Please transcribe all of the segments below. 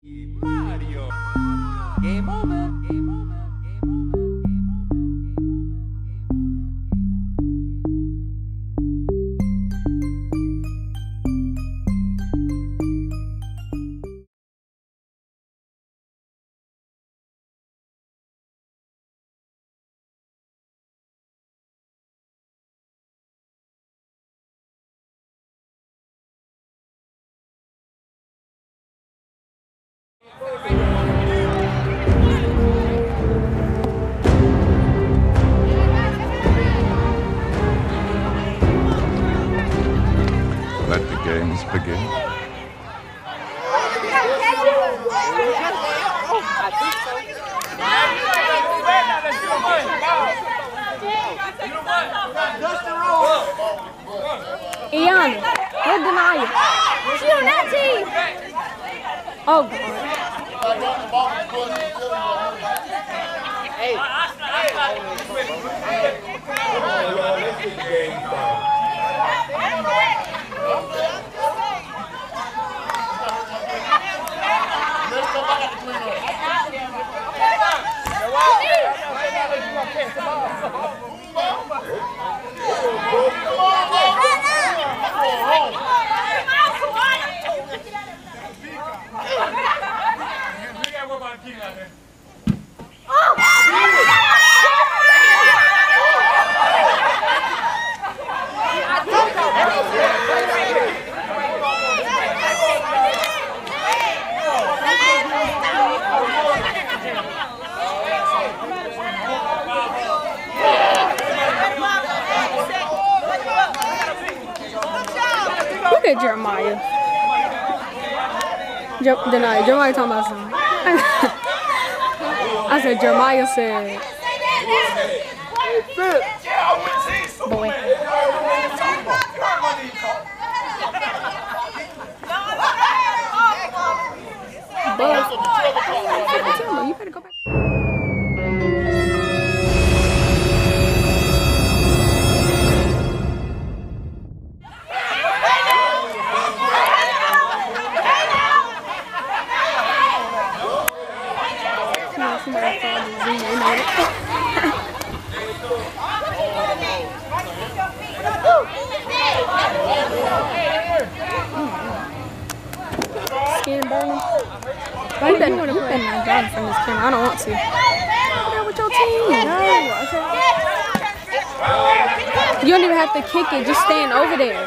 Mario. Game over. Game over. Game over. Let the games begin. Ian, no denial. She on that team. Oh, God. Look at Jeremiah. Jeremiah talking about something. I said, Jeremiah said, boy. But, you better go back. Skin burning. Why you better not drive from this camera? I don't want to. Go there with your team. No, you don't even have to kick it. Just stand over there.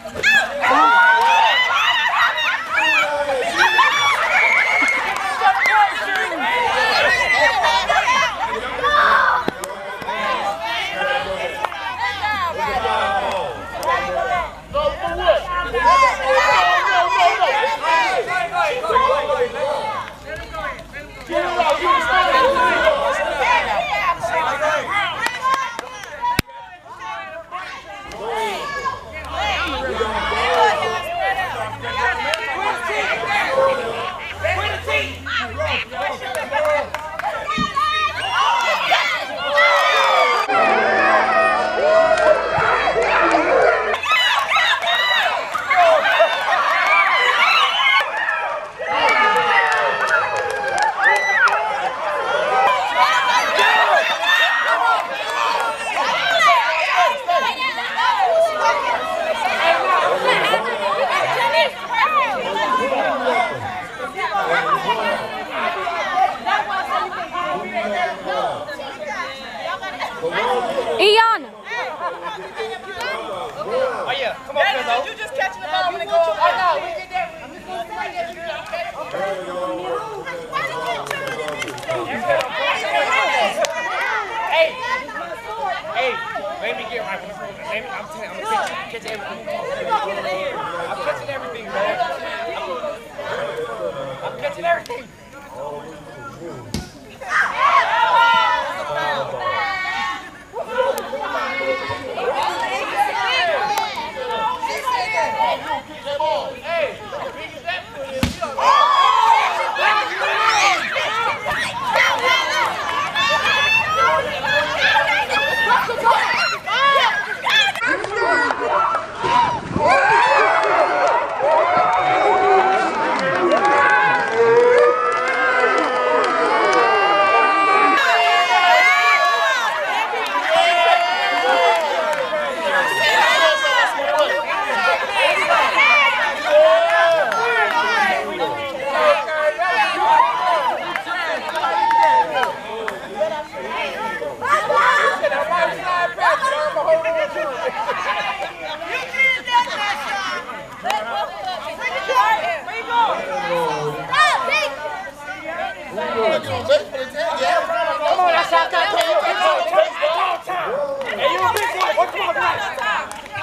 Ian! Oh yeah, come on, Fizzo. You just catching the ball when it goes. I know, we get that. Hey, let me get right. I'm catching everything. I'm catching everything, man. I'm catching everything.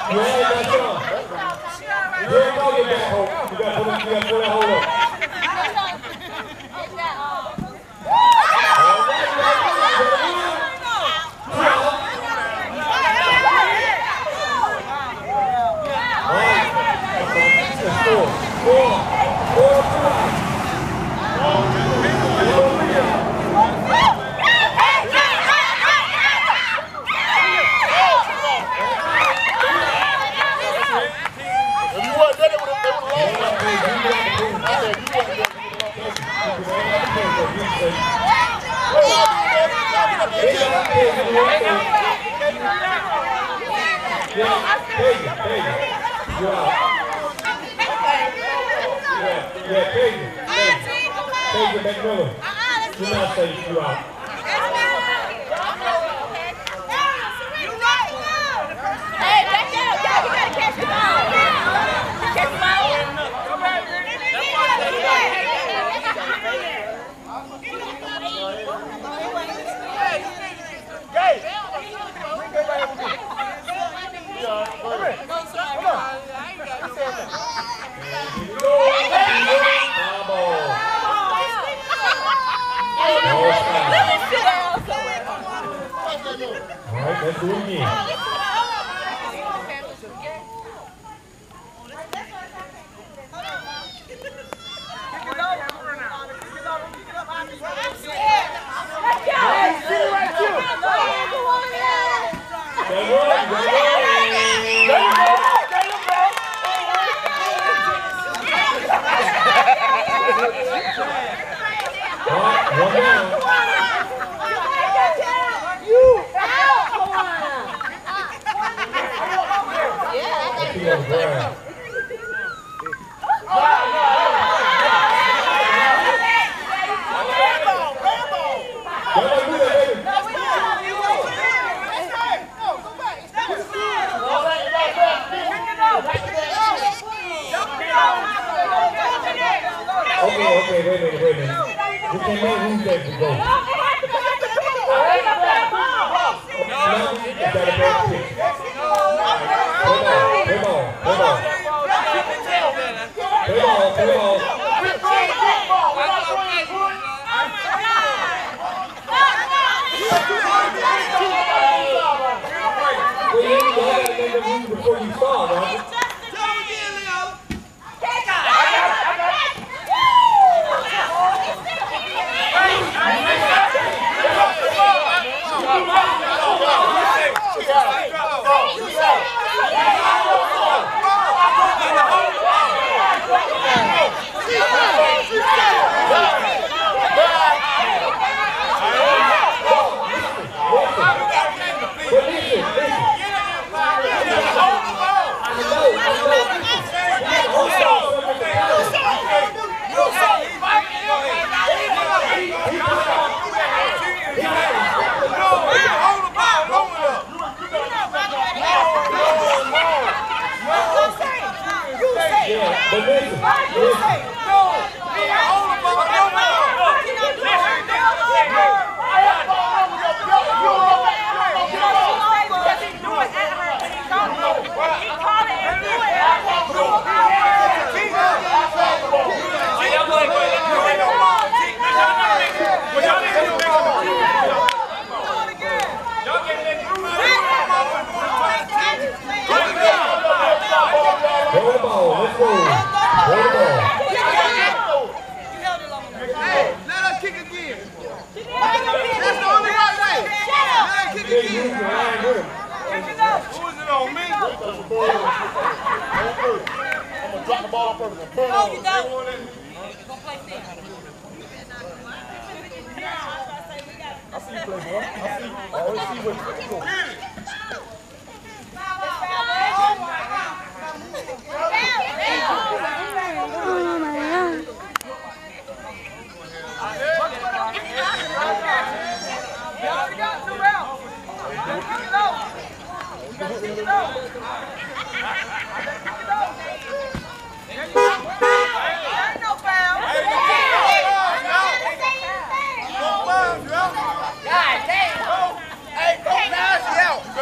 Hey, coach, now it's out.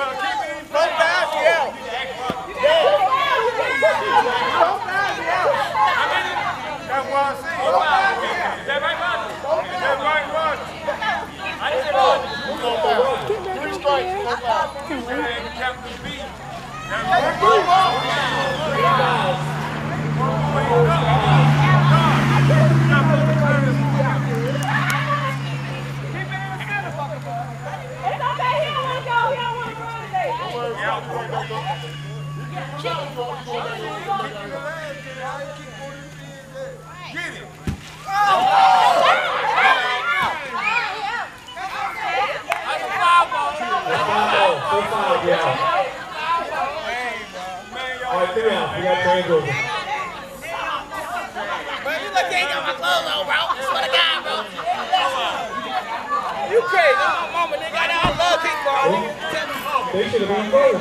They should have been gold.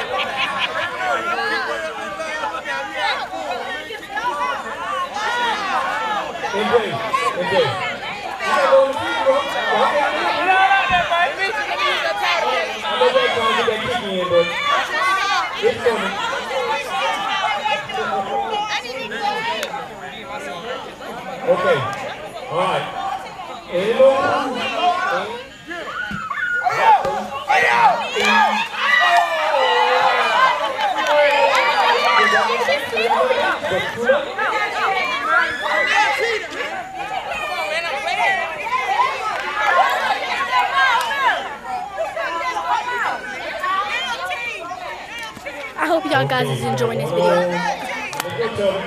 MJ. You gotta go to the field, bro. I know they're trying to get that kick in, but it's coming. Okay. All right. Anyone? I hope y'all guys is enjoying this video.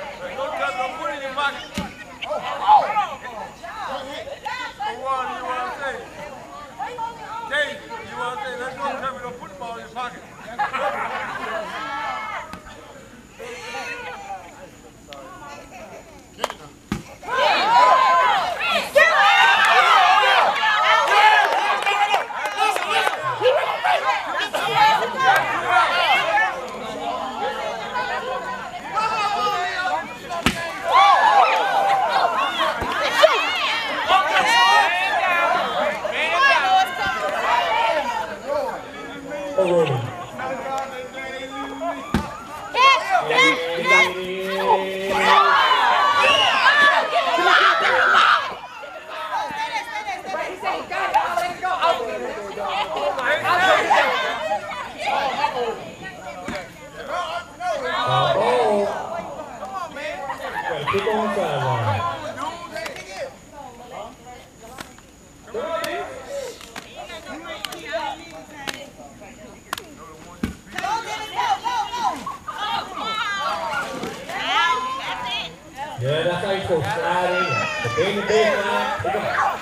Yeah, that's how you're supposed to slide in. The bend the baseline, pick them up.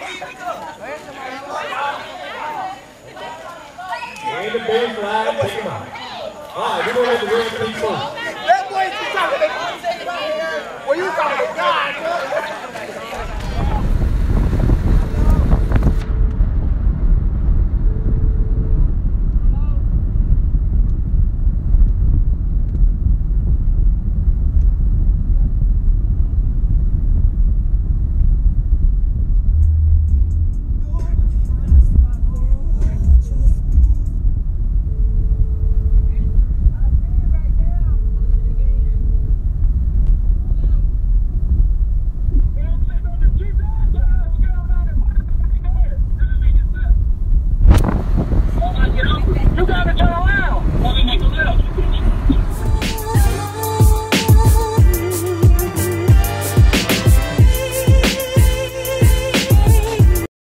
Bend the baseline, pick them up. All right, we're going to let the red team first. That boy is talking about. Well, you talking about God.